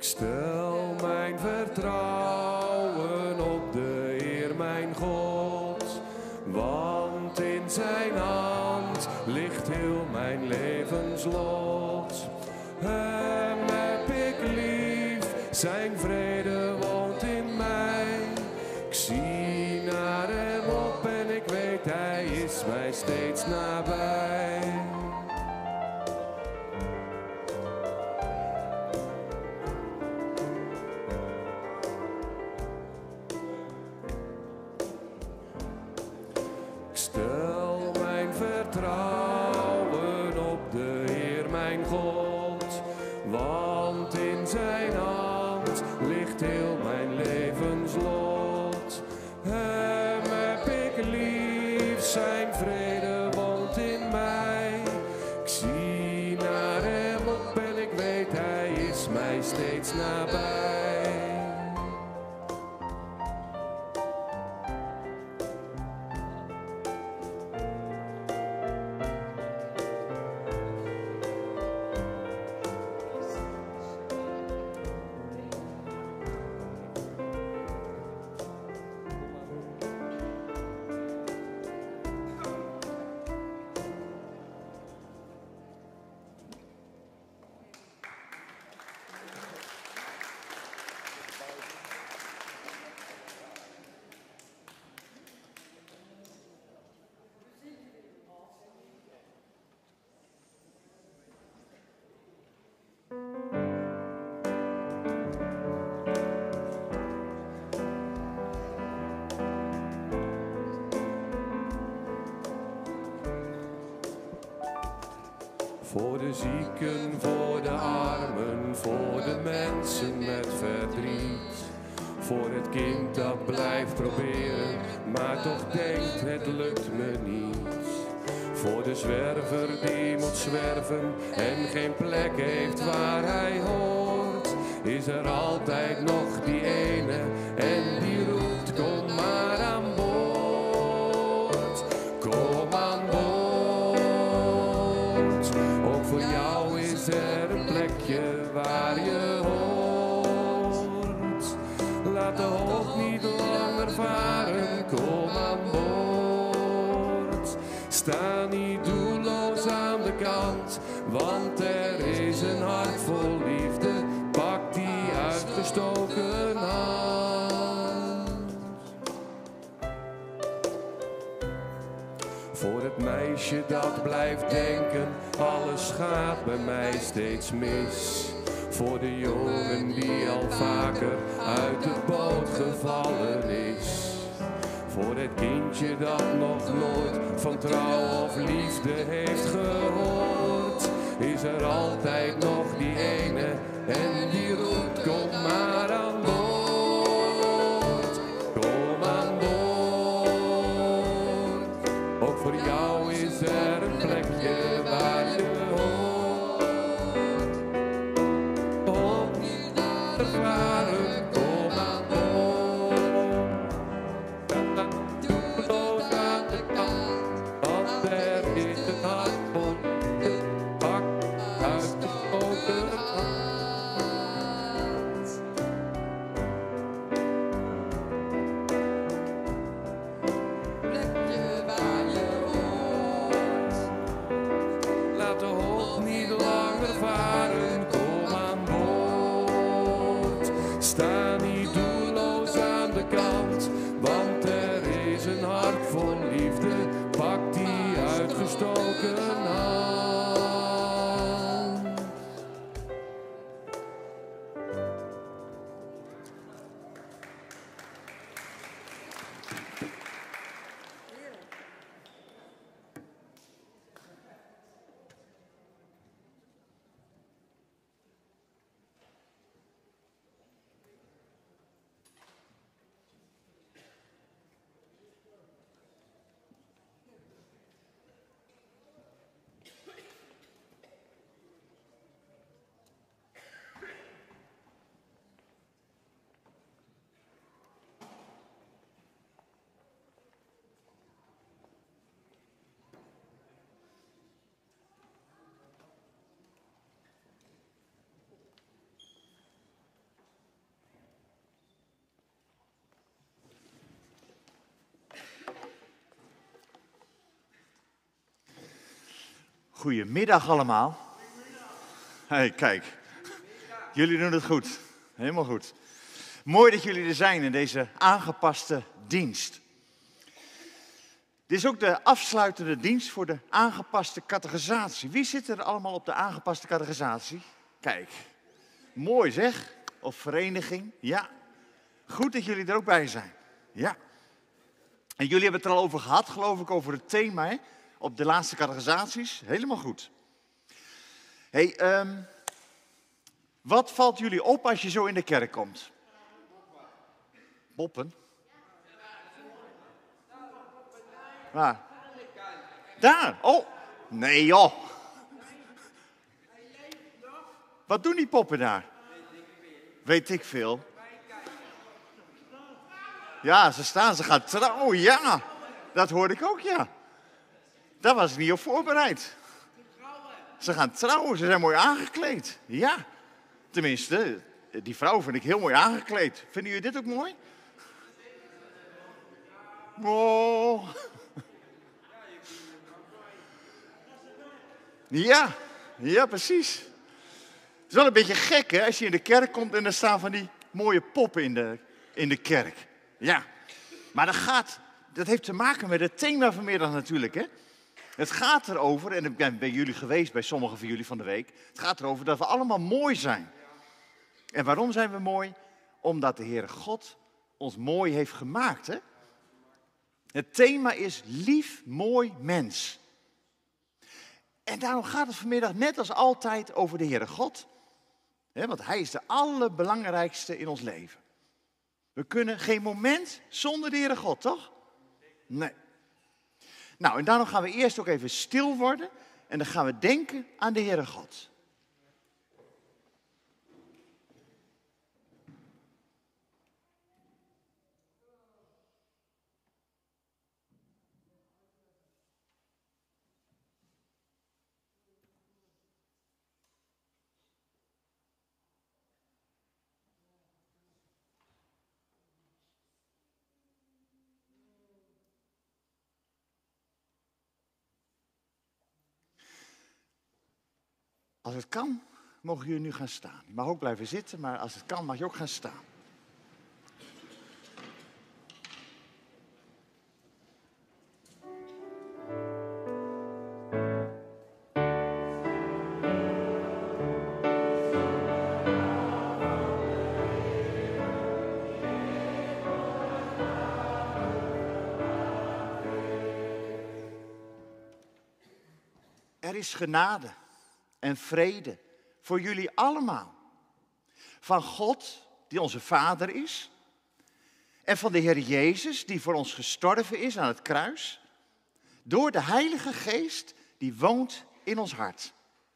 Stel mijn vertrouwen op de Heer mijn God, want in zijn hand ligt heel mijn levenslot. Hem heb ik lief, zijn vrede woont in mij. Ik zie naar hem op en ik weet hij is mij steeds nabij. Stel mijn vertrouwen op de Heer mijn God, want in zijn hand ligt heel mijn levenslot. Hem heb ik lief, zijn vrede woont in mij. Ik zie naar hem op en ik weet hij is mij steeds nabij. Voor de zieken, voor de armen, voor de mensen met verdriet. Voor het kind dat blijft proberen, maar toch denkt het lukt me niet. Voor de zwerver die moet zwerven en geen plek heeft waar hij hoort. Is er altijd nog die ene en die roept kom maar aan boord. Kom aan boord. Voor jou is er een plekje waar je hoort. Laat de hoop niet langer varen, kom aan boord. Sta niet doelloos aan de kant, want er is een hart vol liefde. Pak die uitgestoken hand. Voor het meisje dat blijft denken, alles gaat bij mij steeds mis. Voor de jongen die al vaker uit de boot gevallen is. Voor het kindje dat nog nooit van trouw of liefde heeft gehoord. Is er altijd nog die ene en die roept kom maar aan boord. Kom aan boord. Ook voor jou is er een plekje waar je hoort. Hoop niet naar de varen, kom aan boord. Doelloos aan de kant, want er is een hart vol liefde. Pak uit de open hand. Plekje waar je hoort. Laat de hoop niet langer varen, kom aan boord. Sta niet doelloos aan de kant, want er is een hart vol liefde. Pak die uitgestoken hand. Goedemiddag allemaal. Hey, kijk. Jullie doen het goed. Helemaal goed. Mooi dat jullie er zijn in deze aangepaste dienst. Dit is ook de afsluitende dienst voor de aangepaste catechisatie. Wie zit er allemaal op de aangepaste catechisatie? Kijk. Mooi zeg. Of vereniging. Ja. Goed dat jullie er ook bij zijn. Ja. En jullie hebben het er al over gehad, geloof ik, over het thema, hè? Op de laatste catechisaties. Helemaal goed. Hey, wat valt jullie op als je zo in de kerk komt? Boppen? Waar? Daar? Oh, nee joh. Wat doen die poppen daar? Weet ik veel. Ja, ze staan, ze gaan trouwen, ja. Dat hoorde ik ook, ja. Daar was ik niet op voorbereid. Ze gaan trouwen, ze zijn mooi aangekleed. Ja, tenminste, die vrouw vind ik heel mooi aangekleed. Vinden jullie dit ook mooi? Oh. Ja, ja, precies. Het is wel een beetje gek, hè, als je in de kerk komt en er staan van die mooie poppen in de kerk. Ja, maar dat heeft te maken met het thema vanmiddag natuurlijk, hè. Het gaat erover, en ik ben bij jullie geweest, bij sommigen van jullie van de week. Het gaat erover dat we allemaal mooi zijn. En waarom zijn we mooi? Omdat de Heere God ons mooi heeft gemaakt, hè. Het thema is lief, mooi mens. En daarom gaat het vanmiddag net als altijd over de Heere God. Want Hij is de allerbelangrijkste in ons leven. We kunnen geen moment zonder de Heere God, toch? Nee. Nou, en daarom gaan we eerst ook even stil worden. En dan gaan we denken aan de Heere God. Als het kan, mogen jullie nu gaan staan. Je mag ook blijven zitten, maar als het kan, mag je ook gaan staan. Er is genade en vrede voor jullie allemaal. Van God, die onze Vader is. En van de Heer Jezus, die voor ons gestorven is aan het kruis. Door de Heilige Geest, die woont in ons hart.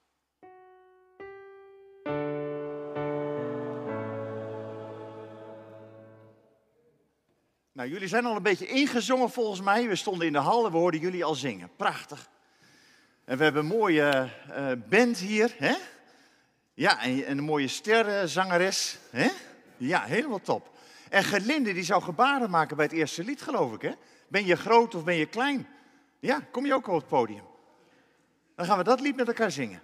Nou, jullie zijn al een beetje ingezongen volgens mij. We stonden in de hal en we hoorden jullie al zingen. Prachtig. En we hebben een mooie band hier, hè? Ja, en een mooie sterrenzangeres, hè? Ja, helemaal top. En Gerlinde, die zou gebaren maken bij het eerste lied, geloof ik, hè? Ben je groot of ben je klein? Ja, kom je ook op het podium? Dan gaan we dat lied met elkaar zingen.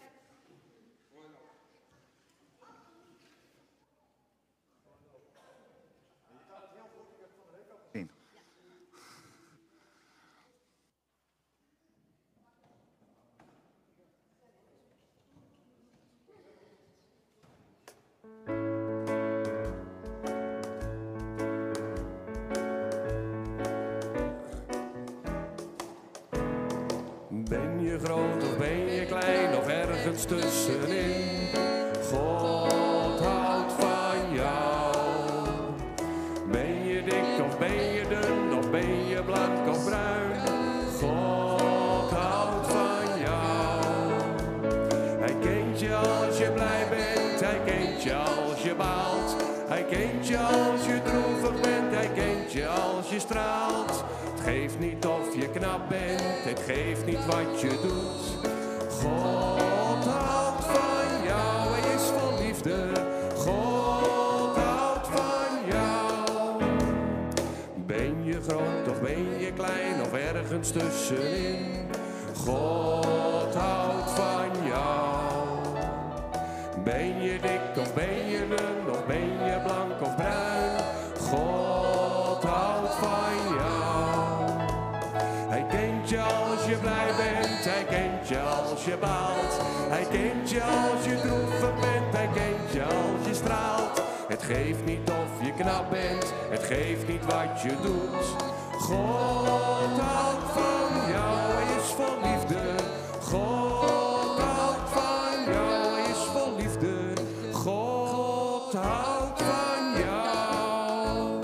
Ben je groot of ben je klein of ergens tussenin? God houdt van jou. Ben je dik of ben je dun of ben je blank of bruin? God houdt van jou. Hij kent je als je blij bent, hij kent je als je baalt. Hij kent je als je droevig bent, hij kent je als je straalt. Het geeft niet of je knap bent, het geeft niet wat je doet. God houdt van jou, hij is vol liefde. God houdt van jou. Ben je groot of ben je klein of ergens tussenin? God Ben je dik of ben je dun of ben je blank of bruin? God houdt van jou. Hij kent je als je blij bent, hij kent je als je baalt. Hij kent je als je droevig bent, hij kent je als je straalt. Het geeft niet of je knap bent, het geeft niet wat je doet. God houdt van jou, hij is vol liefde. God houdt van jou, hij is vol liefde. God houdt van jou.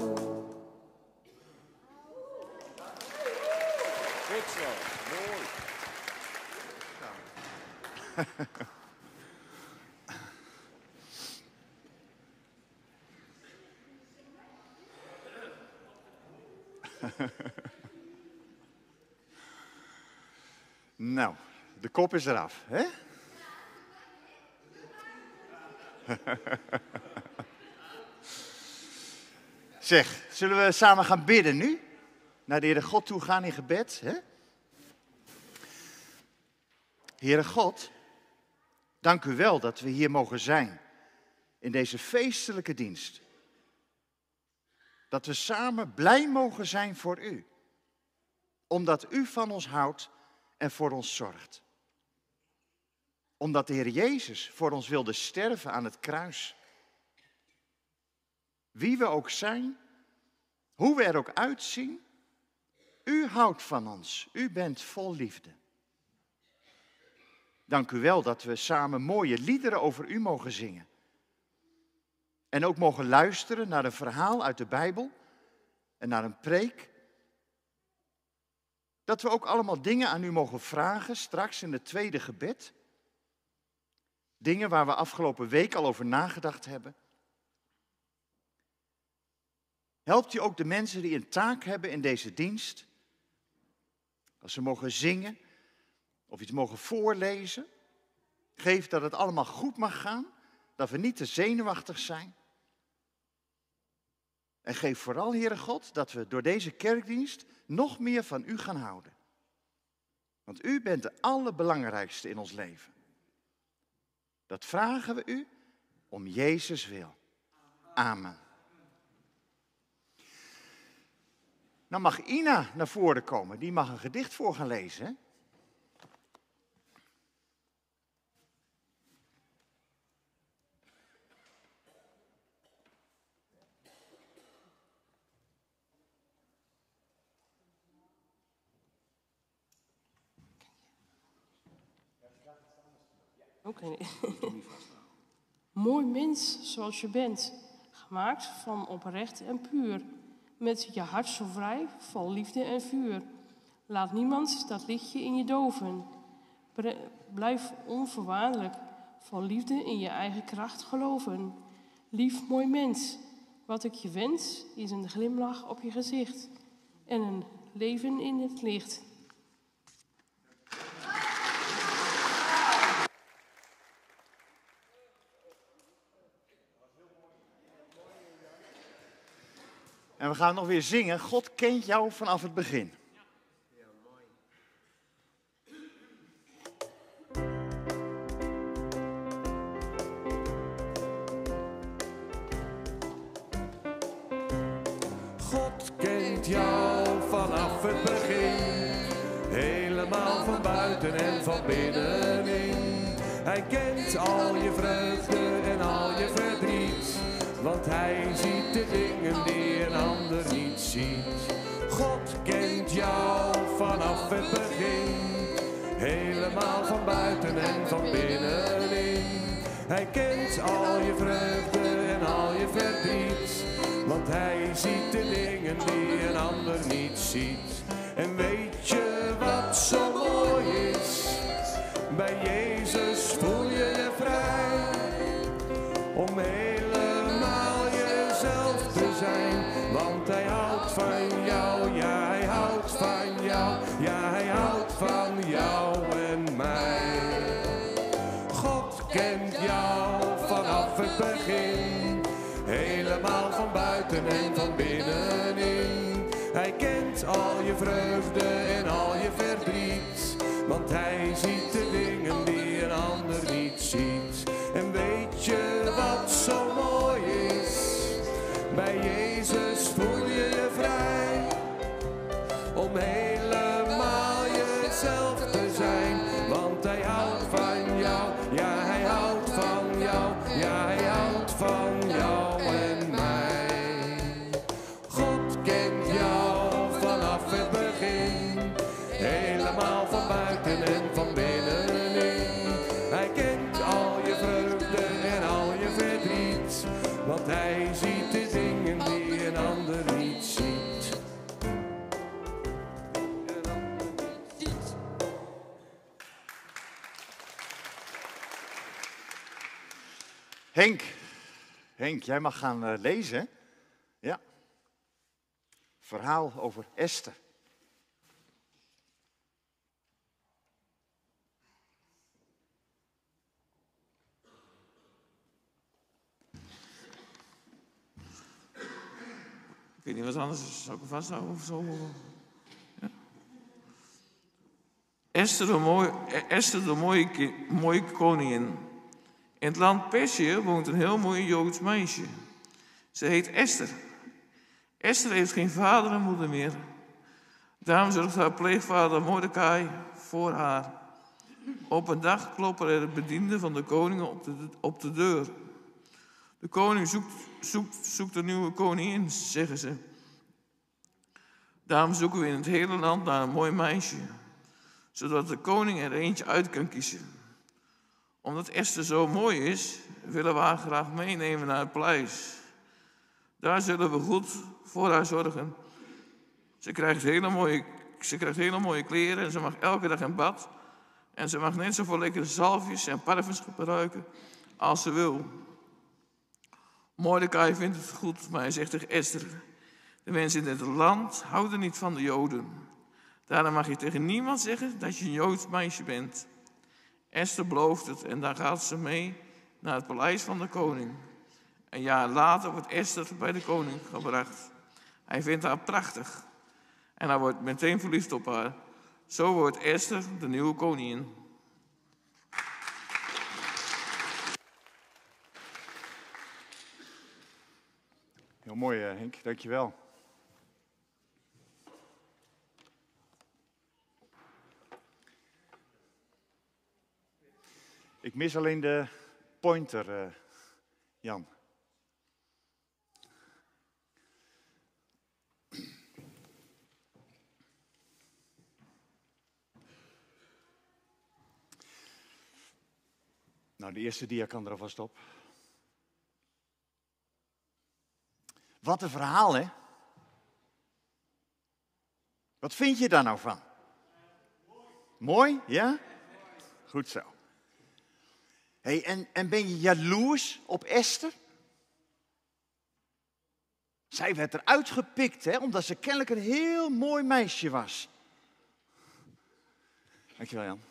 Goed zo, mooi. Nou, de kop is eraf, hè? Zeg, zullen we samen gaan bidden nu? Naar de Heere God toe gaan in gebed, hè? Heere God, dank u wel dat we hier mogen zijn in deze feestelijke dienst. Dat we samen blij mogen zijn voor u. Omdat u van ons houdt en voor ons zorgt. Omdat de Heer Jezus voor ons wilde sterven aan het kruis. Wie we ook zijn, hoe we er ook uitzien, u houdt van ons. U bent vol liefde. Dank u wel dat we samen mooie liederen over u mogen zingen. En ook mogen luisteren naar een verhaal uit de Bijbel en naar een preek. Dat we ook allemaal dingen aan u mogen vragen straks in het tweede gebed. Dingen waar we afgelopen week al over nagedacht hebben. Helpt u ook de mensen die een taak hebben in deze dienst. Als ze mogen zingen of iets mogen voorlezen. Geef dat het allemaal goed mag gaan. Dat we niet te zenuwachtig zijn. En geef vooral, Heere God, dat we door deze kerkdienst nog meer van u gaan houden. Want u bent de allerbelangrijkste in ons leven. Dat vragen we u om Jezus wil. Amen. Nou mag Ina naar voren komen. Die mag een gedicht voor gaan lezen, hè? Oké. Mooi mens zoals je bent, gemaakt van oprecht en puur, met je hart zo vrij, vol liefde en vuur. Laat niemand dat lichtje in je doven. Blijf onvoorwaardelijk, vol liefde in je eigen kracht geloven. Lief mooi mens, wat ik je wens, is een glimlach op je gezicht en een leven in het licht. En we gaan nog weer zingen. God kent jou vanaf het begin. Ja, mooi. God kent jou vanaf het begin. Helemaal van buiten en van binnenin. Hij kent al je vreugde en al je verdriet. Want hij ziet de dingen die een ander niet ziet. God kent jou vanaf het begin. Helemaal van buiten en van binnenin. Hij kent al je vreugde en al je verdriet. Want hij ziet de dingen die een ander niet ziet. En weet je wat zo mooi is? Bij Jezus voel je je vrij. Om helemaal jezelf te zijn. Want hij houdt van jou, ja hij houdt van jou. Ja hij houdt van jou en mij. God kent jou vanaf het begin. Helemaal van buiten en van binnenin. Hij kent al je vreugde en al je verdriet. Want hij ziet de dingen die een ander niet ziet. En weet jou, ja, hij houdt van jou en mij. God kent jou vanaf het begin, helemaal van buiten en van binnenin. Hij kent al je vreugde en al je verdriet, want hij ziet de dingen die een ander niet ziet. Henk, jij mag gaan lezen. Ja. Verhaal over Esther. Ik weet niet wat anders, zou ik er vasthouden of zo? Ja. Esther, de mooie koningin. In het land Perzië woont een heel mooi Joods meisje. Ze heet Esther. Esther heeft geen vader en moeder meer. Daarom zorgt haar pleegvader Mordechai voor haar. Op een dag kloppen er bedienden van de koning op de deur. De koning zoekt een nieuwe koningin, zeggen ze. Daarom zoeken we in het hele land naar een mooi meisje, zodat de koning er eentje uit kan kiezen. Omdat Esther zo mooi is, willen we haar graag meenemen naar het paleis. Daar zullen we goed voor haar zorgen. Ze krijgt hele mooie kleren en ze mag elke dag in bad. En ze mag net zoveel lekkere zalfjes en parfums gebruiken als ze wil. Mordechai vindt het goed, maar hij zegt tegen Esther: de mensen in dit land houden niet van de Joden. Daarom mag je tegen niemand zeggen dat je een Joods meisje bent. Esther belooft het en dan gaat ze mee naar het paleis van de koning. Een jaar later wordt Esther bij de koning gebracht. Hij vindt haar prachtig en hij wordt meteen verliefd op haar. Zo wordt Esther de nieuwe koningin. Heel mooi, Henk. Dankjewel. Ik mis alleen de pointer, Jan. Nou, de eerste dia kan er alvast op. Wat een verhaal, hè? Wat vind je daar nou van? Mooi, ja? Goed zo. Hey, en ben je jaloers op Esther? Zij werd eruit gepikt, hè, omdat ze kennelijk een heel mooi meisje was. Dankjewel, Jan.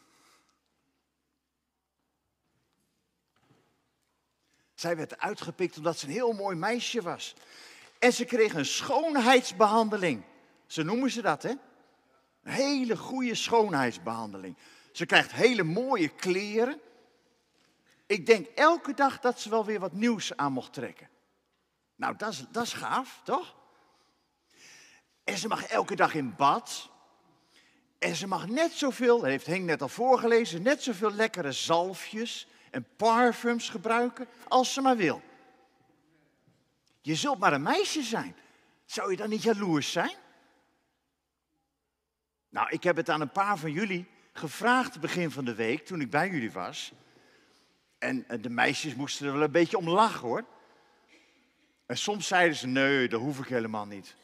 Zij werd eruit gepikt omdat ze een heel mooi meisje was. En ze kreeg een schoonheidsbehandeling. Zo noemen ze dat, hè? Een hele goede schoonheidsbehandeling. Ze krijgt hele mooie kleren. Ik denk elke dag dat ze wel weer wat nieuws aan mocht trekken. Nou, dat is gaaf, toch? En ze mag elke dag in bad. En ze mag net zoveel, dat heeft Henk net al voorgelezen, net zoveel lekkere zalfjes en parfums gebruiken als ze maar wil. Je zult maar een meisje zijn. Zou je dan niet jaloers zijn? Nou, ik heb het aan een paar van jullie gevraagd begin van de week, toen ik bij jullie was. En de meisjes moesten er wel een beetje om lachen, hoor. En soms zeiden ze, nee, dat hoef ik helemaal niet.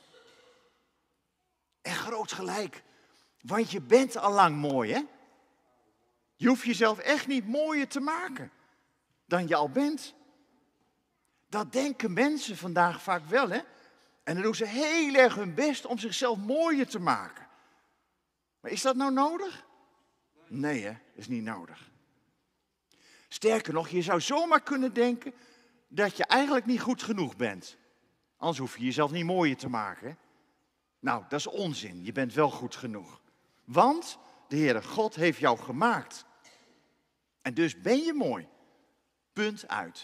En groot gelijk. Want je bent al lang mooi, hè? Je hoeft jezelf echt niet mooier te maken dan je al bent. Dat denken mensen vandaag vaak wel, hè? En dan doen ze heel erg hun best om zichzelf mooier te maken. Maar is dat nou nodig? Nee, hè? Is niet nodig. Sterker nog, je zou zomaar kunnen denken dat je eigenlijk niet goed genoeg bent. Anders hoef je jezelf niet mooier te maken, hè? Nou, dat is onzin. Je bent wel goed genoeg. Want de Heere God heeft jou gemaakt. En dus ben je mooi. Punt uit.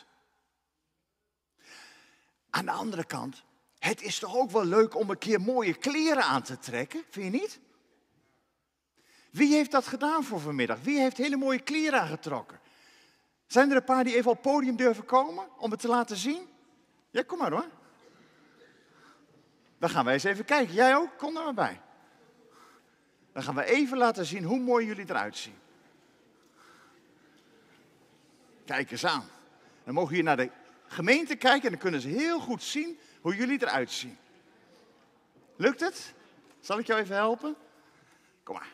Aan de andere kant, het is toch ook wel leuk om een keer mooie kleren aan te trekken, vind je niet? Wie heeft dat gedaan voor vanmiddag? Wie heeft hele mooie kleren aangetrokken? Zijn er een paar die even op het podium durven komen om het te laten zien? Ja, kom maar hoor. Dan gaan wij eens even kijken. Jij ook? Kom er maar bij. Dan gaan we even laten zien hoe mooi jullie eruit zien. Kijk eens aan. Dan mogen jullie naar de gemeente kijken en dan kunnen ze heel goed zien hoe jullie eruit zien. Lukt het? Zal ik jou even helpen? Kom maar.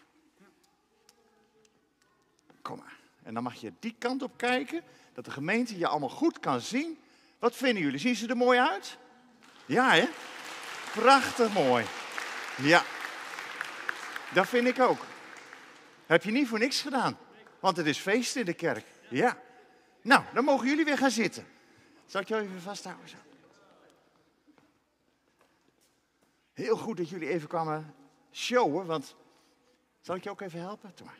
Kom maar. En dan mag je die kant op kijken, dat de gemeente je allemaal goed kan zien. Wat vinden jullie? Zien ze er mooi uit? Ja, hè? Prachtig mooi. Ja. Dat vind ik ook. Heb je niet voor niks gedaan. Want het is feest in de kerk. Ja. Nou, dan mogen jullie weer gaan zitten. Zal ik jou even vasthouden? Zo. Heel goed dat jullie even kwamen showen, want... Zal ik je ook even helpen? Doe maar.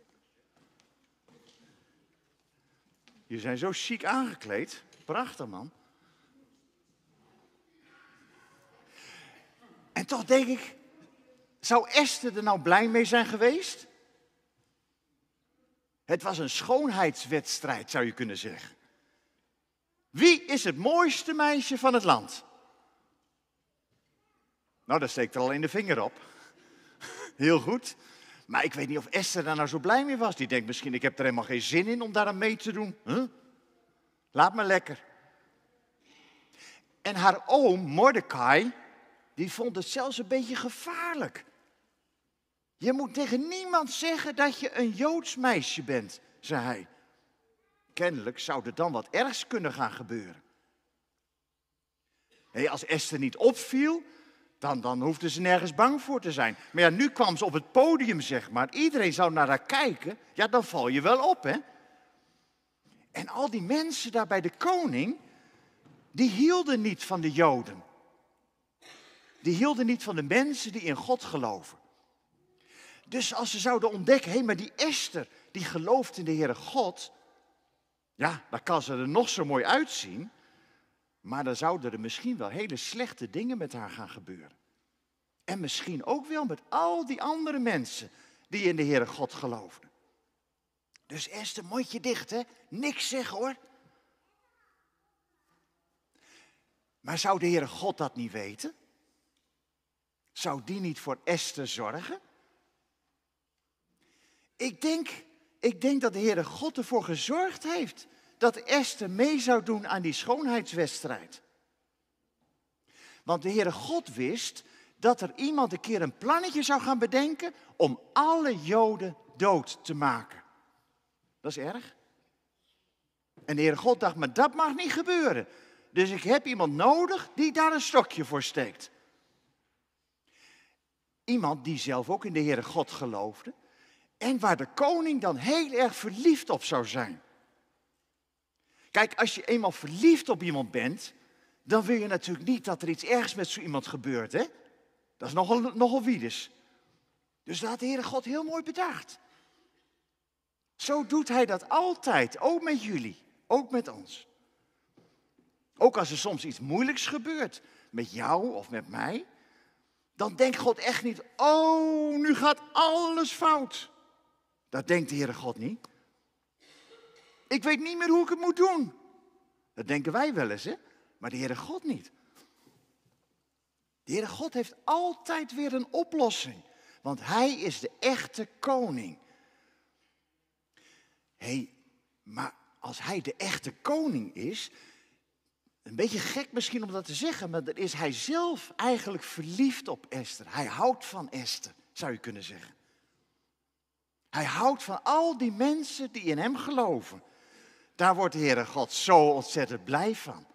Jullie zijn zo chic aangekleed. Prachtig, man. En toch denk ik, zou Esther er nou blij mee zijn geweest? Het was een schoonheidswedstrijd, zou je kunnen zeggen. Wie is het mooiste meisje van het land? Nou, daar steekt er al in de vinger op. Heel goed. Maar ik weet niet of Esther daar nou zo blij mee was. Die denkt misschien, ik heb er helemaal geen zin in om daar aan mee te doen. Huh? Laat me lekker. En haar oom, Mordecai, die vond het zelfs een beetje gevaarlijk. Je moet tegen niemand zeggen dat je een Joods meisje bent, zei hij. Kennelijk zou er dan wat ergs kunnen gaan gebeuren. Nee, als Esther niet opviel, dan hoefde ze nergens bang voor te zijn. Maar ja, nu kwam ze op het podium, zeg maar. Iedereen zou naar haar kijken. Ja, dan val je wel op, hè. En al die mensen daar bij de koning, die hielden niet van de Joden. Die hielden niet van de mensen die in God geloven. Dus als ze zouden ontdekken, hé, maar die Esther, die gelooft in de Heere God, ja, dan kan ze er nog zo mooi uitzien, maar dan zouden er misschien wel hele slechte dingen met haar gaan gebeuren. En misschien ook wel met al die andere mensen die in de Heere God geloofden. Dus Esther, mondje dicht, hè? Niks zeggen, hoor. Maar zou de Heere God dat niet weten? Zou die niet voor Esther zorgen? Ik denk dat de Heere God ervoor gezorgd heeft dat Esther mee zou doen aan die schoonheidswedstrijd. Want de Heere God wist dat er iemand een keer een plannetje zou gaan bedenken om alle Joden dood te maken. Dat is erg. En de Heere God dacht, maar dat mag niet gebeuren. Dus ik heb iemand nodig die daar een stokje voor steekt. Iemand die zelf ook in de Heere God geloofde. En waar de koning dan heel erg verliefd op zou zijn. Kijk, als je eenmaal verliefd op iemand bent, dan wil je natuurlijk niet dat er iets ergs met zo iemand gebeurt, hè? Dat is nogal wiedes. Dus dat had de Heere God heel mooi bedacht. Zo doet hij dat altijd, ook met jullie, ook met ons. Ook als er soms iets moeilijks gebeurt, met jou of met mij, dan denkt God echt niet, oh, nu gaat alles fout. Dat denkt de Heere God niet. Ik weet niet meer hoe ik het moet doen. Dat denken wij wel eens, hè? Maar de Heere God niet. De Heere God heeft altijd weer een oplossing. Want hij is de echte koning. Hé, maar als hij de echte koning is, een beetje gek misschien om dat te zeggen, maar dan is hij zelf eigenlijk verliefd op Esther. Hij houdt van Esther, zou je kunnen zeggen. Hij houdt van al die mensen die in hem geloven. Daar wordt de Heere God zo ontzettend blij van.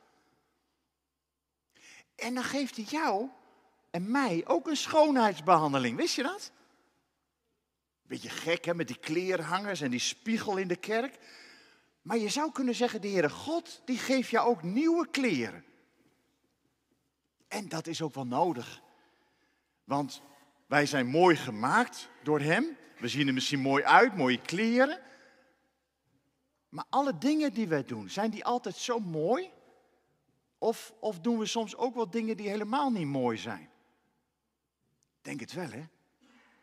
En dan geeft hij jou en mij ook een schoonheidsbehandeling. Wist je dat? Beetje gek, hè, met die kleerhangers en die spiegel in de kerk. Maar je zou kunnen zeggen, de Heere God, die geeft jou ook nieuwe kleren. En dat is ook wel nodig. Want wij zijn mooi gemaakt door hem. We zien er misschien mooi uit, mooie kleren. Maar alle dingen die wij doen, zijn die altijd zo mooi? Of doen we soms ook wel dingen die helemaal niet mooi zijn? Ik denk het wel, hè?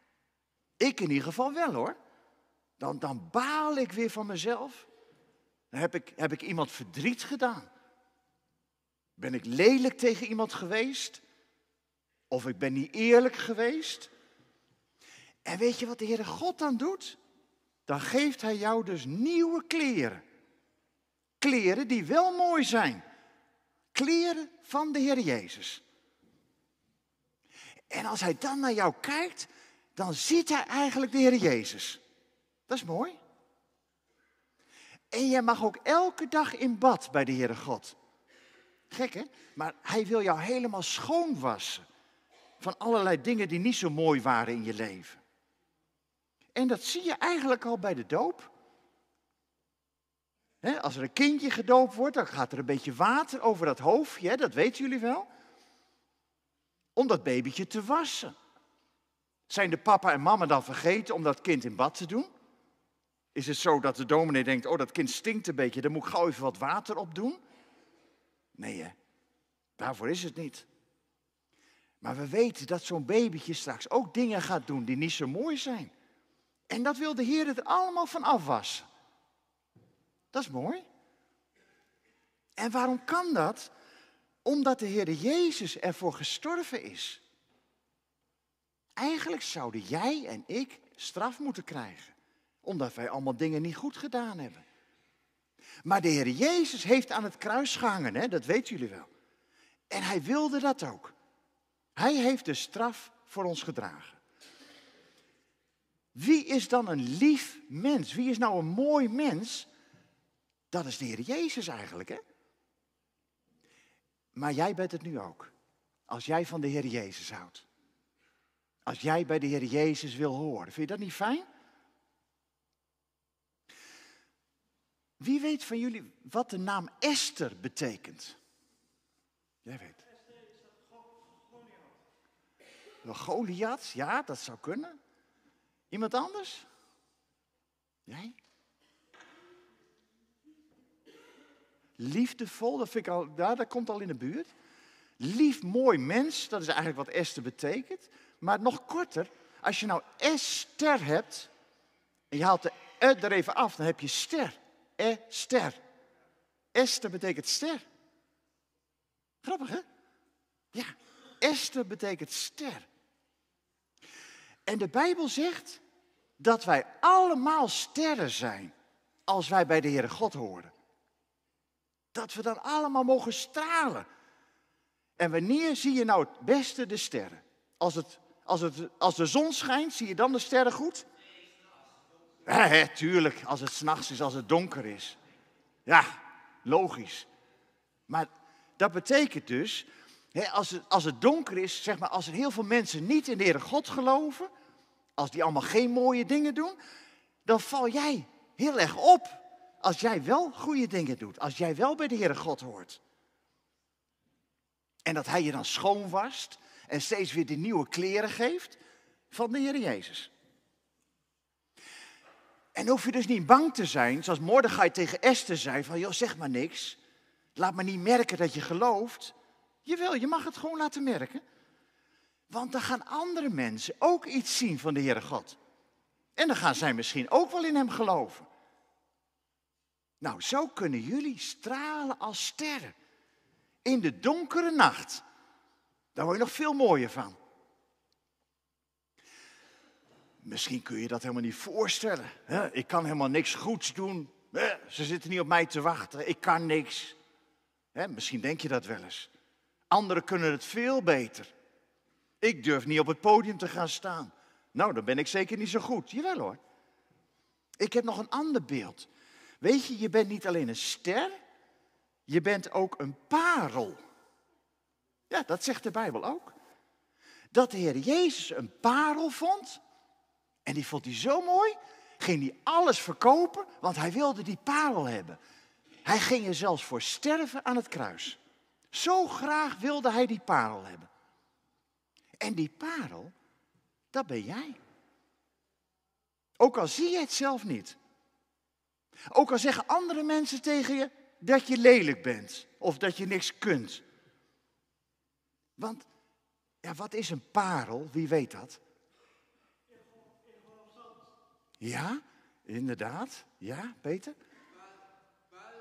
Ik in ieder geval wel, hoor. Dan baal ik weer van mezelf. Dan heb ik iemand verdriet gedaan. Ben ik lelijk tegen iemand geweest? Of ik ben niet eerlijk geweest? En weet je wat de Heere God dan doet? Dan geeft hij jou dus nieuwe kleren. Kleren die wel mooi zijn. Kleren van de Heer Jezus. En als hij dan naar jou kijkt, dan ziet hij eigenlijk de Heer Jezus. Dat is mooi. En jij mag ook elke dag in bad bij de Heere God. Gek hè? Maar hij wil jou helemaal schoonwassen. Van allerlei dingen die niet zo mooi waren in je leven. En dat zie je eigenlijk al bij de doop. Als er een kindje gedoopt wordt, dan gaat er een beetje water over dat hoofdje. Dat weten jullie wel. Om dat babytje te wassen. Zijn de papa en mama dan vergeten om dat kind in bad te doen? Is het zo dat de dominee denkt, oh dat kind stinkt een beetje, dan moet ik gauw even wat water op doen? Nee hè, daarvoor is het niet. Maar we weten dat zo'n babytje straks ook dingen gaat doen die niet zo mooi zijn. En dat wil de Heer er allemaal van afwassen. Dat is mooi. En waarom kan dat? Omdat de Heer Jezus ervoor gestorven is. Eigenlijk zouden jij en ik straf moeten krijgen. Omdat wij allemaal dingen niet goed gedaan hebben. Maar de Heer Jezus heeft aan het kruis gehangen, hè? Dat weten jullie wel. En hij wilde dat ook. Hij heeft de straf voor ons gedragen. Wie is dan een lief mens? Wie is nou een mooi mens? Dat is de Heer Jezus eigenlijk, hè? Maar jij bent het nu ook. Als jij van de Heer Jezus houdt. Als jij bij de Heer Jezus wil horen. Vind je dat niet fijn? Wie weet van jullie wat de naam Esther betekent? Jij weet. Goliath, ja, dat zou kunnen. Iemand anders? Jij? Liefdevol, dat vind ik al, ja, dat komt al in de buurt. Lief, mooi mens, dat is eigenlijk wat Esther betekent. Maar nog korter, als je nou Esther hebt, en je haalt de er even af, dan heb je ster. Esther. Esther betekent ster. Grappig, hè? Ja, Esther betekent ster. En de Bijbel zegt dat wij allemaal sterren zijn als wij bij de Heere God horen. Dat we dan allemaal mogen stralen. En wanneer zie je nou het beste de sterren? Als de zon schijnt, zie je dan de sterren goed? Tuurlijk, als het 's nachts is, als het donker is. Ja, logisch. Maar dat betekent dus, als het donker is, zeg maar, als er heel veel mensen niet in de Heere God geloven, als die allemaal geen mooie dingen doen, dan val jij heel erg op. Als jij wel goede dingen doet, als jij wel bij de Heere God hoort. En dat hij je dan schoonwast en steeds weer die nieuwe kleren geeft van de Heer Jezus. En hoef je dus niet bang te zijn, zoals Mordechai tegen Esther zei, van joh, zeg maar niks. Laat maar niet merken dat je gelooft. Jawel, je mag het gewoon laten merken. Want dan gaan andere mensen ook iets zien van de Heere God. En dan gaan zij misschien ook wel in hem geloven. Nou, zo kunnen jullie stralen als sterren. In de donkere nacht. Daar word je nog veel mooier van. Misschien kun je dat helemaal niet voorstellen. Ik kan helemaal niks goeds doen. Ze zitten niet op mij te wachten. Ik kan niks. Misschien denk je dat wel eens. Anderen kunnen het veel beter. Ik durf niet op het podium te gaan staan. Nou, dan ben ik zeker niet zo goed. Jawel hoor. Ik heb nog een ander beeld. Weet je, je bent niet alleen een ster. Je bent ook een parel. Ja, dat zegt de Bijbel ook. Dat de Heer Jezus een parel vond. En die vond hij zo mooi. Ging hij alles verkopen, want hij wilde die parel hebben. Hij ging er zelfs voor sterven aan het kruis. Zo graag wilde hij die parel hebben. En die parel, dat ben jij. Ook al zie je het zelf niet. Ook al zeggen andere mensen tegen je dat je lelijk bent. Of dat je niks kunt. Want, ja, wat is een parel? Wie weet dat? Ja, inderdaad. Ja, Peter?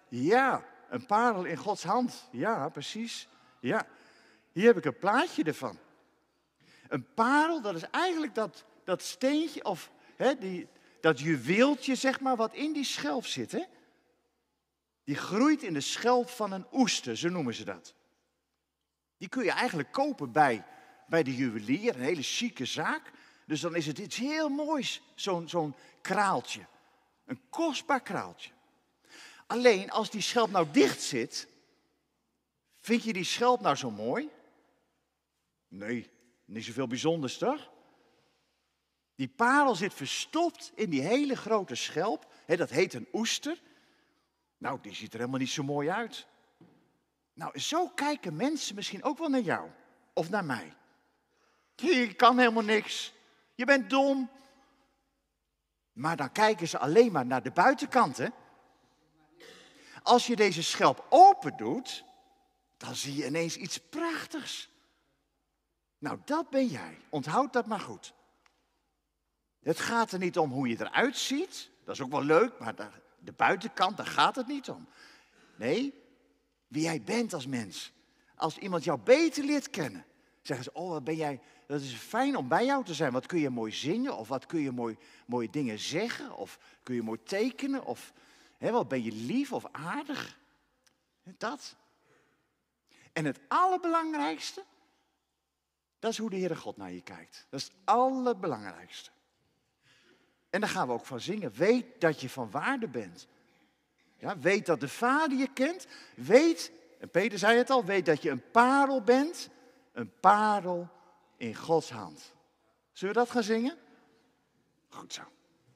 Ja, een parel in Gods hand. Ja, precies. Ja. Hier heb ik een plaatje ervan. Een parel, dat is eigenlijk dat steentje of dat juweeltje, zeg maar, wat in die schelp zit. Hè? Die groeit in de schelp van een oester, zo noemen ze dat. Die kun je eigenlijk kopen bij de juwelier, een hele chique zaak. Dus dan is het iets heel moois, zo'n kraaltje. Een kostbaar kraaltje. Alleen als die schelp nou dicht zit, vind je die schelp nou zo mooi? Nee, niet zoveel bijzonders toch? Die parel zit verstopt in die hele grote schelp. Dat heet een oester. Nou, die ziet er helemaal niet zo mooi uit. Nou, zo kijken mensen misschien ook wel naar jou. Of naar mij. Je kan helemaal niks. Je bent dom. Maar dan kijken ze alleen maar naar de buitenkant, hè? Als je deze schelp open doet, dan zie je ineens iets prachtigs. Nou, dat ben jij. Onthoud dat maar goed. Het gaat er niet om hoe je eruit ziet. Dat is ook wel leuk, maar de buitenkant, daar gaat het niet om. Nee, wie jij bent als mens. Als iemand jou beter leert kennen, zeggen ze, oh, wat ben jij, dat is fijn om bij jou te zijn. Wat kun je mooi zingen, of wat kun je mooie dingen zeggen, of kun je mooi tekenen, of wat ben je lief of aardig. Dat. En het allerbelangrijkste, dat is hoe de Heere God naar je kijkt. Dat is het allerbelangrijkste. En daar gaan we ook van zingen. Weet dat je van waarde bent. Ja, weet dat de Vader je kent. Weet, en Peter zei het al, weet dat je een parel bent. Een parel in Gods hand. Zullen we dat gaan zingen? Goed zo.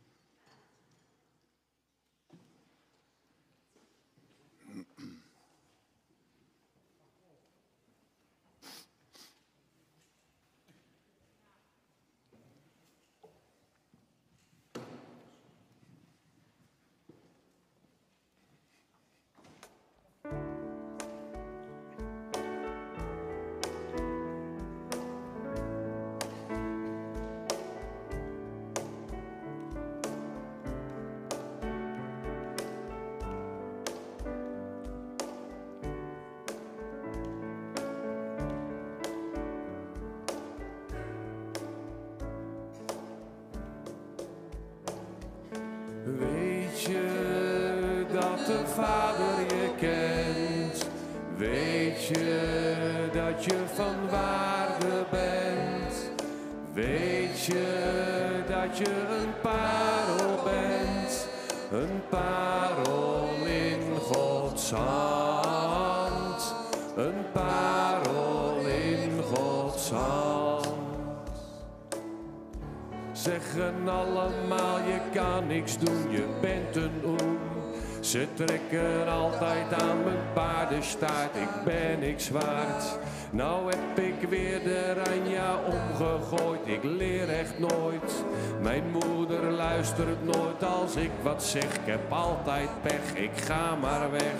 Weet je dat de Vader je kent? Weet je dat je van waarde bent? Weet je dat je een parel bent? Een parel in Gods hand. Een parel in Gods hand. Zeggen allemaal, je kan niks doen, je bent een oem. Ze trekken altijd aan mijn paardenstaart, ik ben niks waard. Nou heb ik weer de ranja omgegooid, ik leer echt nooit. Mijn moeder luistert nooit als ik wat zeg, ik heb altijd pech, ik ga maar weg.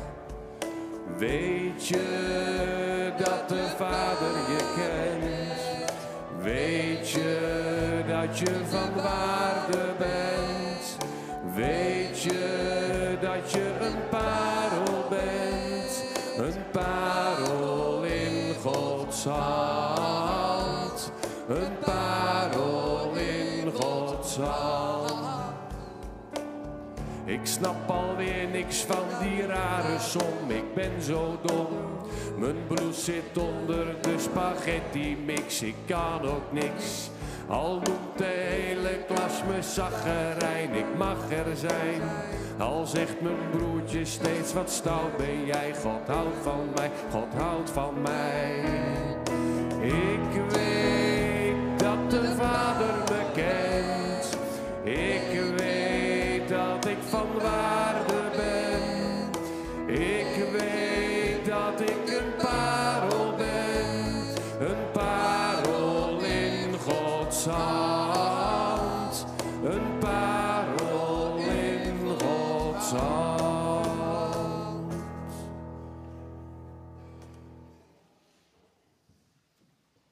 Weet je dat de Vader je kent? Weet je dat je van waarde bent? Weet je dat je een parel bent? Een parel in Gods hand. Een parel in Gods hand. Ik snap alweer niks van die rare som, ik ben zo dom. Mijn blouse zit onder de spaghetti mix, ik kan ook niks. Al noemt de hele klas me chaggerijn, ik mag er zijn. Al zegt mijn broertje steeds, wat stout ben jij, God houdt van mij, God houdt van mij. Ik weet dat de Vader me kent, ik weet dat ik van waarde ben. Ik weet dat ik een parel ben, een parel in Gods hand, een parel in Gods hand.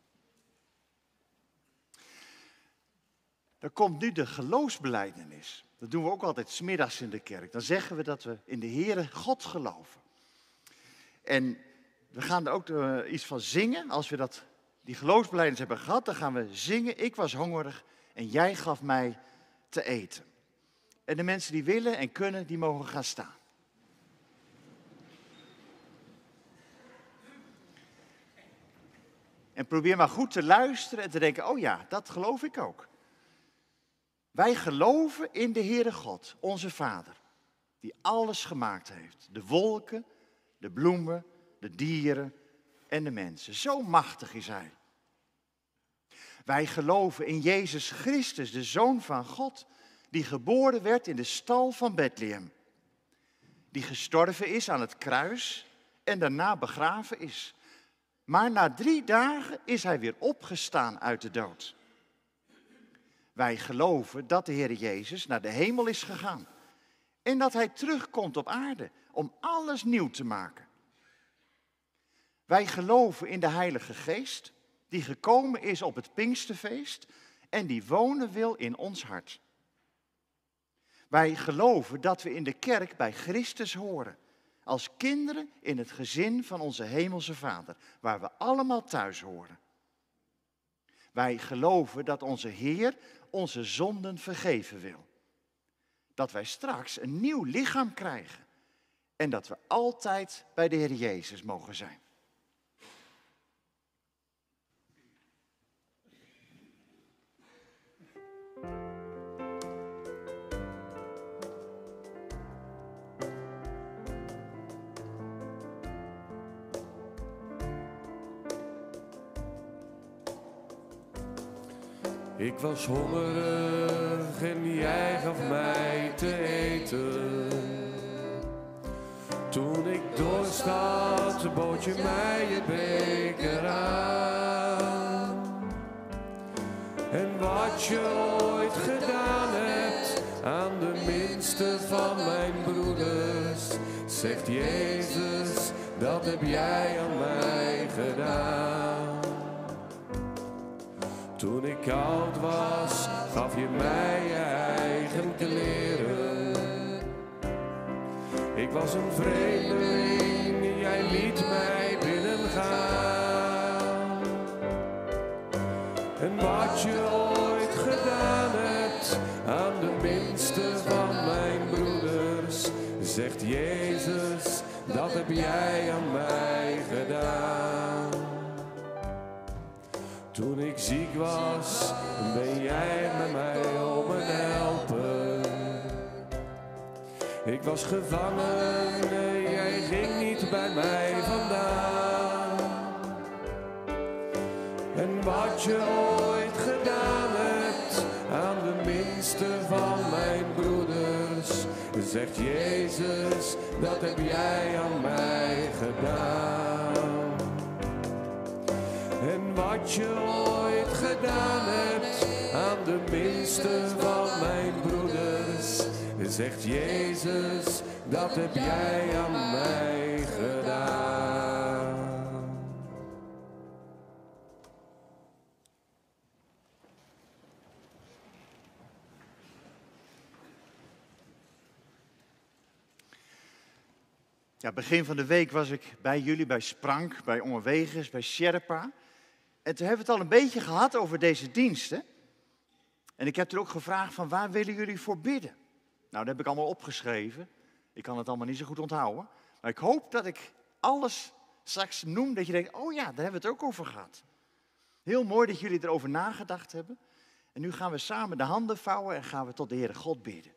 Dan komt nu de geloofsbelijdenis. Dat doen we ook altijd 's middags in de kerk. Dan zeggen we dat we in de Heere God geloven. En we gaan er ook iets van zingen. Als we die geloofsbelijdenis hebben gehad, dan gaan we zingen. Ik was hongerig en jij gaf mij te eten. En de mensen die willen en kunnen, die mogen gaan staan. En probeer maar goed te luisteren en te denken, oh ja, dat geloof ik ook. Wij geloven in de Heere God, onze Vader, die alles gemaakt heeft. De wolken, de bloemen, de dieren en de mensen. Zo machtig is Hij. Wij geloven in Jezus Christus, de Zoon van God, die geboren werd in de stal van Bethlehem. Die gestorven is aan het kruis en daarna begraven is. Maar na 3 dagen is Hij weer opgestaan uit de dood. Wij geloven dat de Heer Jezus naar de hemel is gegaan. En dat Hij terugkomt op aarde om alles nieuw te maken. Wij geloven in de Heilige Geest, die gekomen is op het Pinksterfeest en die wonen wil in ons hart. Wij geloven dat we in de kerk bij Christus horen. Als kinderen in het gezin van onze hemelse Vader, waar we allemaal thuis horen. Wij geloven dat onze Heer onze zonden vergeven wil. Dat wij straks een nieuw lichaam krijgen. En dat we altijd bij de Heer Jezus mogen zijn. Ik was hongerig en jij gaf mij te eten. Toen ik dorst had, bood je mij je beker aan. En wat je ooit gedaan hebt aan de minste van mijn broeders, zegt Jezus, dat heb jij aan mij gedaan. Toen ik oud was, gaf je mij je eigen kleren. Ik was een vreemdeling, jij liet mij binnengaan. En wat je ooit gedaan hebt aan de minste van mijn broeders, zegt Jezus, dat heb jij aan mij gedaan. Toen ik ziek was, ben jij met mij om me helpen. Ik was gevangen, jij ging niet bij mij vandaan. En wat je ooit gedaan hebt aan de minste van mijn broeders, zegt Jezus, dat heb jij aan mij gedaan. En wat je ooit gedaan hebt aan de minste van mijn broeders, zegt Jezus, dat heb jij aan mij gedaan. Ja, begin van de week was ik bij jullie, bij Sprank, bij Onwegers, bij Sherpa. En toen hebben we het al een beetje gehad over deze diensten. En ik heb er ook gevraagd van waar willen jullie voor bidden? Nou, dat heb ik allemaal opgeschreven. Ik kan het allemaal niet zo goed onthouden. Maar ik hoop dat ik alles straks noem, dat je denkt, oh ja, daar hebben we het ook over gehad. Heel mooi dat jullie erover nagedacht hebben. En nu gaan we samen de handen vouwen en gaan we tot de Heere God bidden.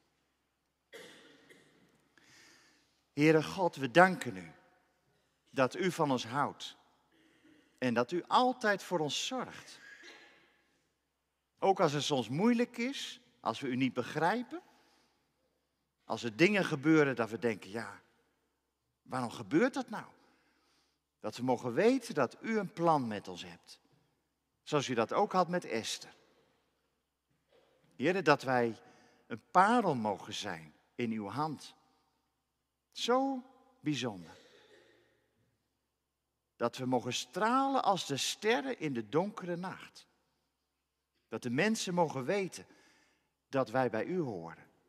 Heere God, we danken u dat u van ons houdt. En dat u altijd voor ons zorgt. Ook als het soms moeilijk is, als we u niet begrijpen. Als er dingen gebeuren dat we denken, ja, waarom gebeurt dat nou? Dat we mogen weten dat u een plan met ons hebt. Zoals u dat ook had met Esther. Heere, dat wij een parel mogen zijn in uw hand. Zo bijzonder. Dat we mogen stralen als de sterren in de donkere nacht. Dat de mensen mogen weten dat wij bij u horen.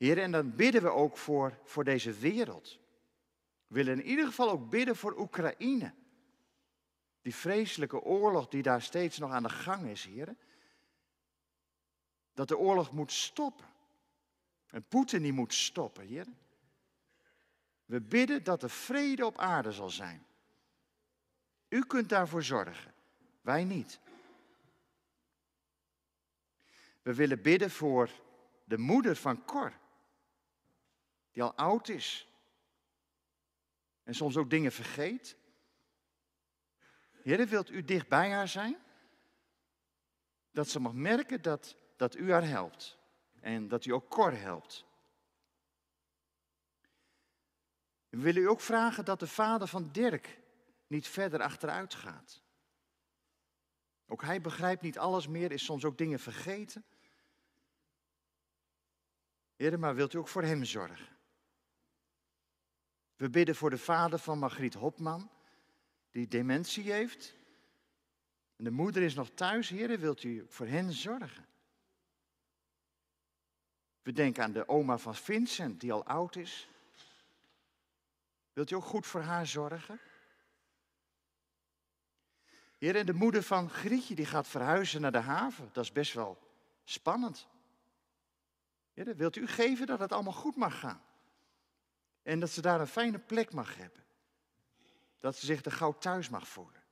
Heer, en dan bidden we ook voor deze wereld. We willen in ieder geval ook bidden voor Oekraïne. Die vreselijke oorlog die daar steeds nog aan de gang is, Heer. Dat de oorlog moet stoppen. En Poetin die moet stoppen, Heer. We bidden dat er vrede op aarde zal zijn. U kunt daarvoor zorgen, wij niet. We willen bidden voor de moeder van Cor, die al oud is en soms ook dingen vergeet. Heer, wilt u dicht bij haar zijn? Dat ze mag merken dat u haar helpt en dat u ook Cor helpt. We willen u ook vragen dat de vader van Dirk niet verder achteruit gaat. Ook hij begrijpt niet alles meer, is soms ook dingen vergeten. Heer, maar wilt u ook voor hem zorgen? We bidden voor de vader van Margriet Hopman, die dementie heeft. En de moeder is nog thuis, Heer, wilt u voor hen zorgen? We denken aan de oma van Vincent, die al oud is. Wilt u ook goed voor haar zorgen? Heer, en de moeder van Grietje, die gaat verhuizen naar de haven. Dat is best wel spannend. Heer, wilt u geven dat het allemaal goed mag gaan? En dat ze daar een fijne plek mag hebben. Dat ze zich er gauw thuis mag voelen.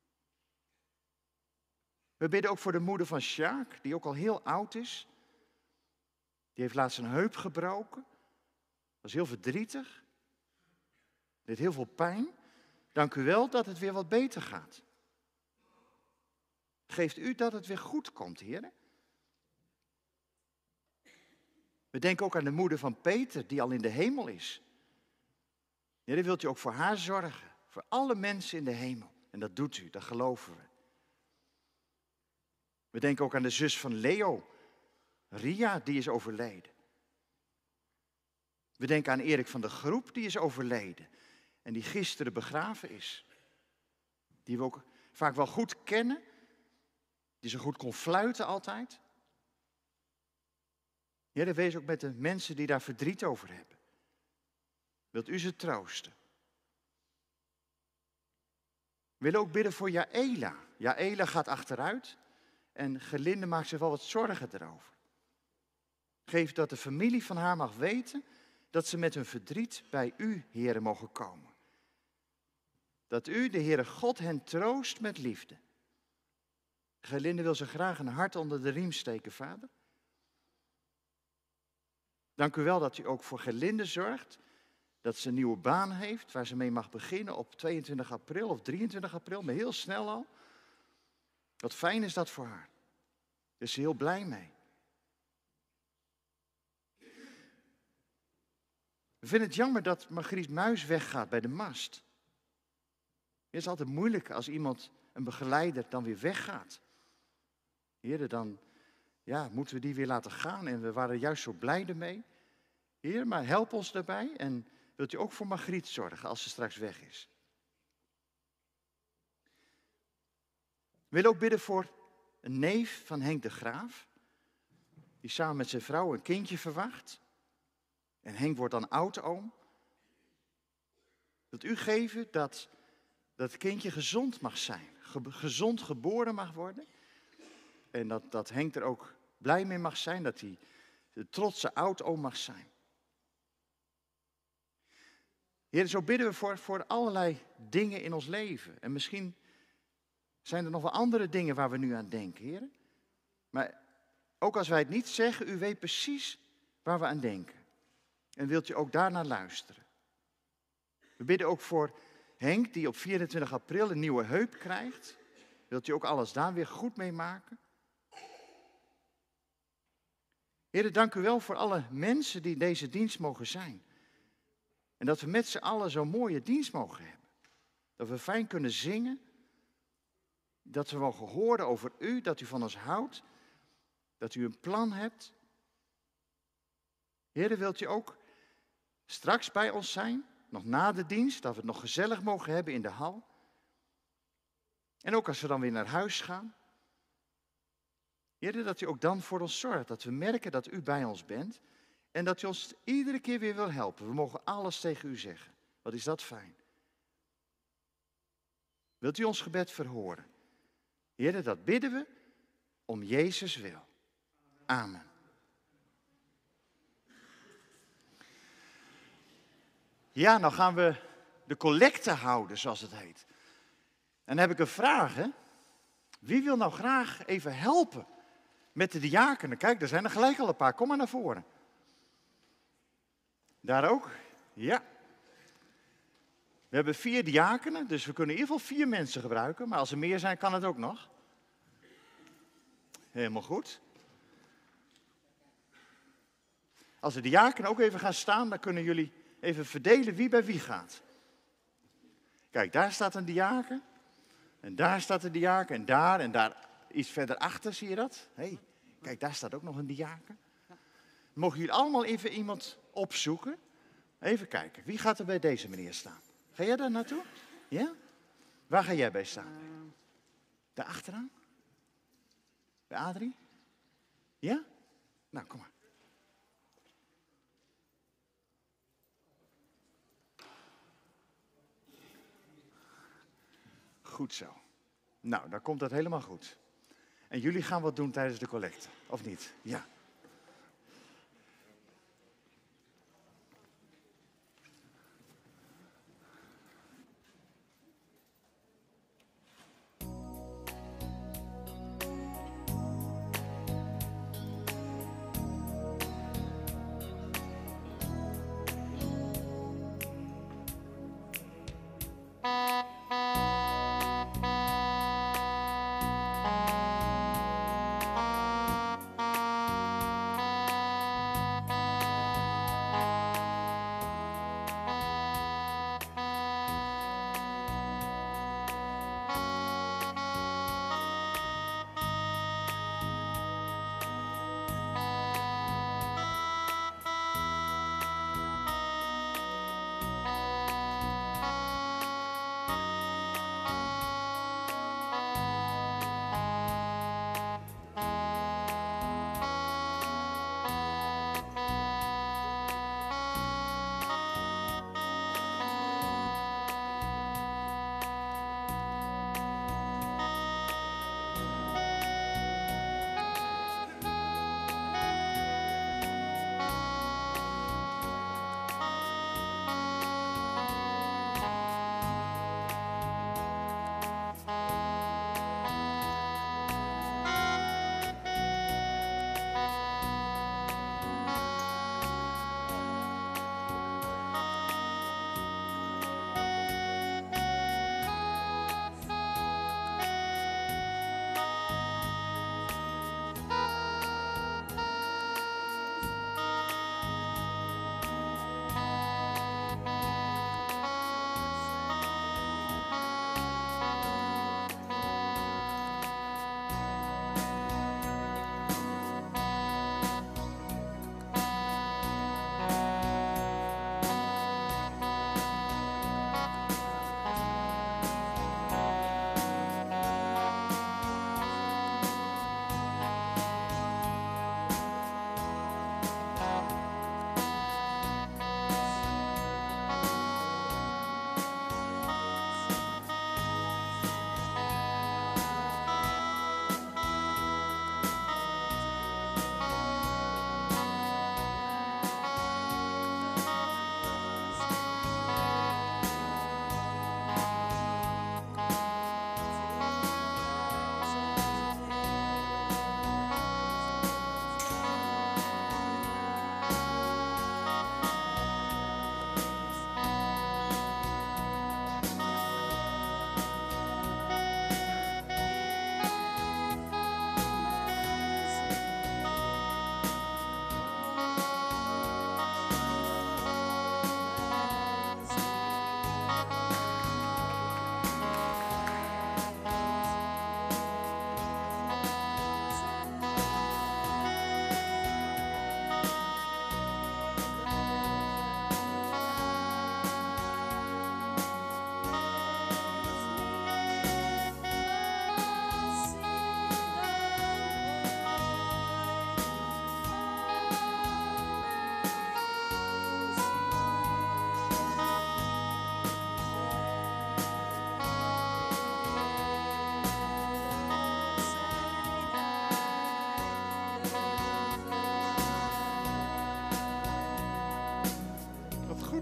We bidden ook voor de moeder van Sjaak, die ook al heel oud is. Die heeft laatst een heup gebroken. Dat is heel verdrietig. Dit heel veel pijn. Dank u wel dat het weer wat beter gaat. Geeft u dat het weer goed komt, Heer? We denken ook aan de moeder van Peter, die al in de hemel is. Heer, wilt u ook voor haar zorgen. Voor alle mensen in de hemel. En dat doet u, dat geloven we. We denken ook aan de zus van Leo, Ria, die is overleden. We denken aan Erik van der Groep, die is overleden. En die gisteren begraven is. Die we ook vaak wel goed kennen. Die zo goed kon fluiten altijd. Heer, wees ook met de mensen die daar verdriet over hebben. Wilt u ze troosten? We willen ook bidden voor Jaëla. Jaëla gaat achteruit. En Gelinde maakt zich wel wat zorgen erover. Geef dat de familie van haar mag weten dat ze met hun verdriet bij u, Heere, mogen komen. Dat u, de Heere God, hen troost met liefde. Gelinde wil ze graag een hart onder de riem steken, Vader. Dank u wel dat u ook voor Gelinde zorgt. Dat ze een nieuwe baan heeft waar ze mee mag beginnen op 22 april of 23 april, maar heel snel al. Wat fijn is dat voor haar. Daar is ze heel blij mee. We vinden het jammer dat Margriet Muis weggaat bij de mast. Het is altijd moeilijk als iemand, een begeleider, dan weer weggaat. Heer, dan moeten we die weer laten gaan en we waren juist zo blij ermee. Heer, maar help ons daarbij en wilt u ook voor Margriet zorgen als ze straks weg is. We willen ook bidden voor een neef van Henk de Graaf, die samen met zijn vrouw een kindje verwacht. En Henk wordt dan oudoom. Wilt u geven dat het kindje gezond mag zijn, gezond geboren mag worden. En dat Henk er ook blij mee mag zijn, dat hij de trotse oudoom mag zijn. Heer, zo bidden we voor allerlei dingen in ons leven. En misschien zijn er nog wel andere dingen waar we nu aan denken, Heer. Maar ook als wij het niet zeggen, u weet precies waar we aan denken. En wilt u ook daarnaar luisteren. We bidden ook voor Henk, die op 24 april een nieuwe heup krijgt. Wilt u ook alles daar weer goed mee maken? Heer, dank u wel voor alle mensen die in deze dienst mogen zijn. En dat we met z'n allen zo'n mooie dienst mogen hebben. Dat we fijn kunnen zingen. Dat we mogen horen over u, dat u van ons houdt. Dat u een plan hebt. Heer, wilt u ook straks bij ons zijn, nog na de dienst, dat we het nog gezellig mogen hebben in de hal. En ook als we dan weer naar huis gaan. Heer, dat u ook dan voor ons zorgt, dat we merken dat u bij ons bent. En dat u ons iedere keer weer wil helpen. We mogen alles tegen u zeggen. Wat is dat fijn. Wilt u ons gebed verhoren? Heer, dat bidden we om Jezus wil. Amen. Ja, nou gaan we de collecte houden, zoals het heet. En dan heb ik een vraag, hè. Wie wil nou graag even helpen met de diakenen? Kijk, er zijn er gelijk al een paar. Kom maar naar voren. Daar ook? Ja. We hebben 4 diakenen, dus we kunnen in ieder geval 4 mensen gebruiken. Maar als er meer zijn, kan het ook nog. Helemaal goed. Als de diakenen ook even gaan staan, dan kunnen jullie even verdelen wie bij wie gaat. Kijk, daar staat een diaken. En daar staat een diaken. En daar iets verder achter, zie je dat? Hey, kijk, daar staat ook nog een diaken. Mogen jullie allemaal even iemand opzoeken? Even kijken, wie gaat er bij deze meneer staan? Ga jij daar naartoe? Ja? Waar ga jij bij staan? Daar achteraan? Bij Adrie? Ja? Nou, kom maar. Goed zo. Nou, dan komt dat helemaal goed. En jullie gaan wat doen tijdens de collecte, of niet? Ja.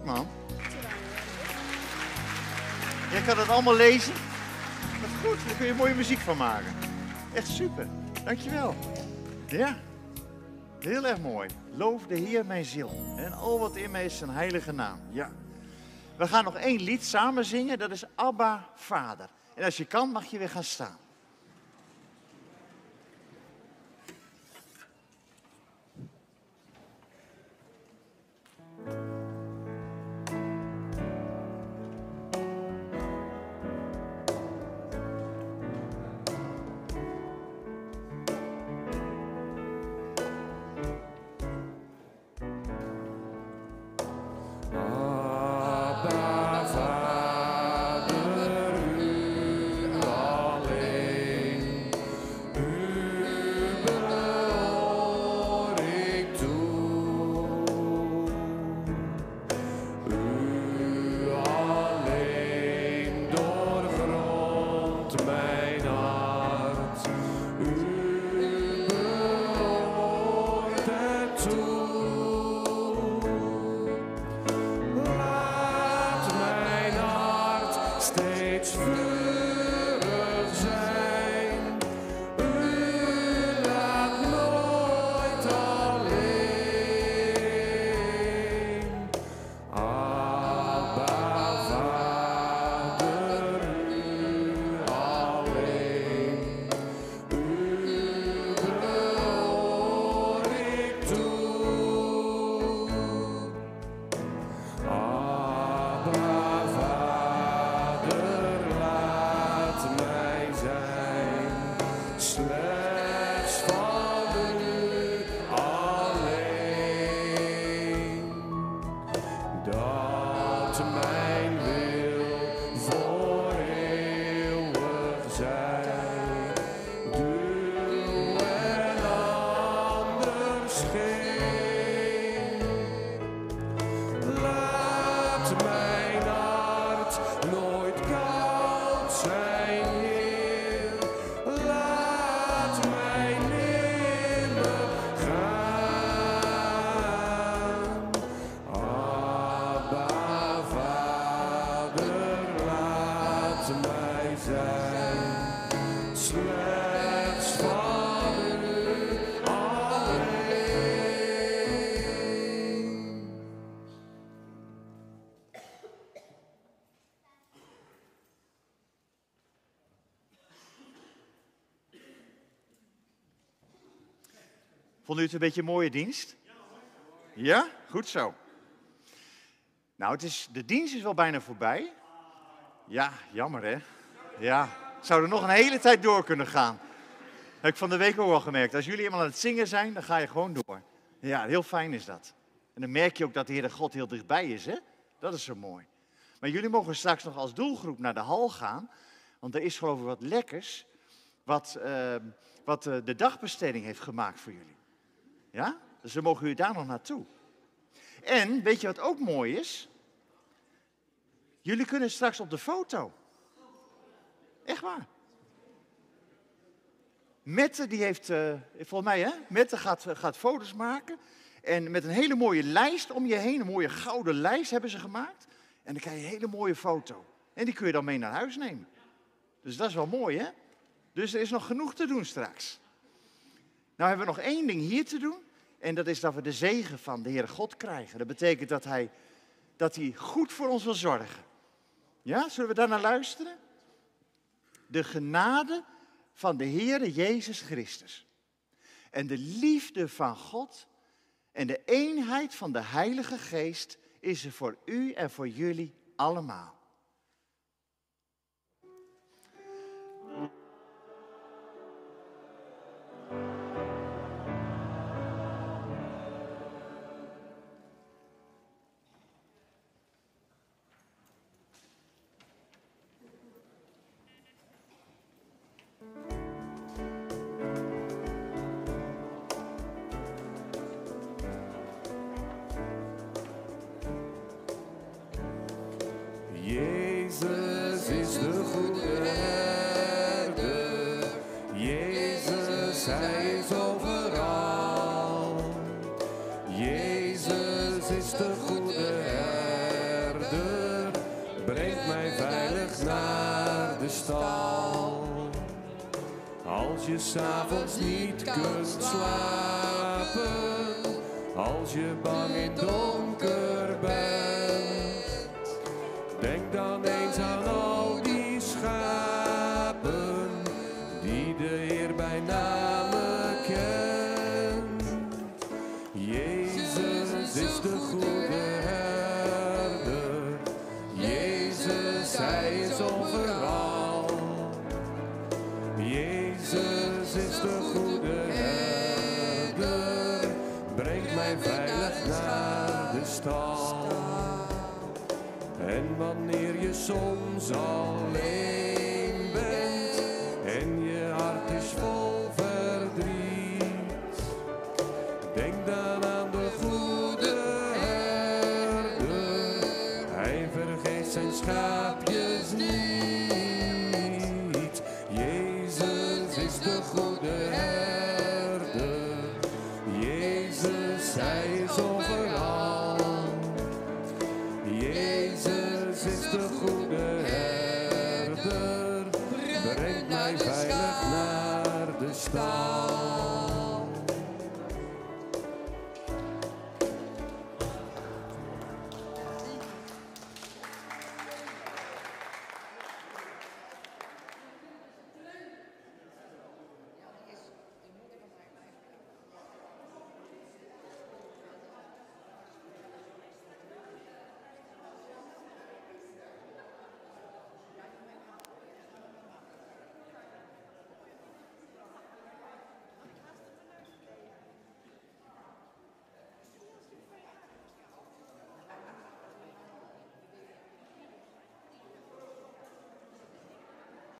goed, man. Jij kan het allemaal lezen? Dat is goed, daar kun je mooie muziek van maken. Echt super, dankjewel. Ja, heel erg mooi. Loof de Heer mijn ziel en al wat in mij is zijn heilige naam. Ja. We gaan nog 1 lied samen zingen, dat is Abba, Vader. En als je kan, mag je weer gaan staan. Vond u het een beetje een mooie dienst? Ja? Goed zo. Nou, de dienst is wel bijna voorbij. Ja, jammer hè? Ja, zou er nog een hele tijd door kunnen gaan. Heb ik van de week ook al gemerkt. Als jullie eenmaal aan het zingen zijn, dan ga je gewoon door. Ja, heel fijn is dat. En dan merk je ook dat de Heere God heel dichtbij is, hè? Dat is zo mooi. Maar jullie mogen straks nog als doelgroep naar de hal gaan. Want er is geloof ik wat lekkers wat de dagbesteding heeft gemaakt voor jullie. Ja? Dus dan mogen jullie daar nog naartoe. En weet je wat ook mooi is? Jullie kunnen straks op de foto. Echt waar. Mette die heeft, volgens mij hè, Mette gaat foto's maken. En met een hele mooie lijst om je heen, een mooie gouden lijst hebben ze gemaakt. En dan krijg je een hele mooie foto. En die kun je dan mee naar huis nemen. Dus dat is wel mooi hè. Dus er is nog genoeg te doen straks. Nou hebben we nog 1 ding hier te doen. En dat is dat we de zegen van de Heere God krijgen. Dat betekent dat hij goed voor ons wil zorgen. Ja, zullen we daar naar luisteren? De genade van de Heere Jezus Christus. En de liefde van God en de eenheid van de Heilige Geest is er voor u en voor jullie allemaal. Jezus is de goede herder. Jezus, hij is overal. Jezus is de goede herder. brengt mij veilig naar de stal. Als je 's avonds niet kunt slapen, als je bang in donker bent, denk dan eens aan al die schapen die de Heer bij name kent. Jezus is de goede herder, Jezus, hij is overal. Jezus is de goede herder, brengt mij veilig naar de stal. En wanneer je soms alleen bent en je hart is vol verdriet, denk dan aan de goede herder, hij vergeet zijn schaapjes niet. Jezus is de goede herder, Jezus, hij is overal. Jezus is de goede herder, brengt mij veilig naar de stal.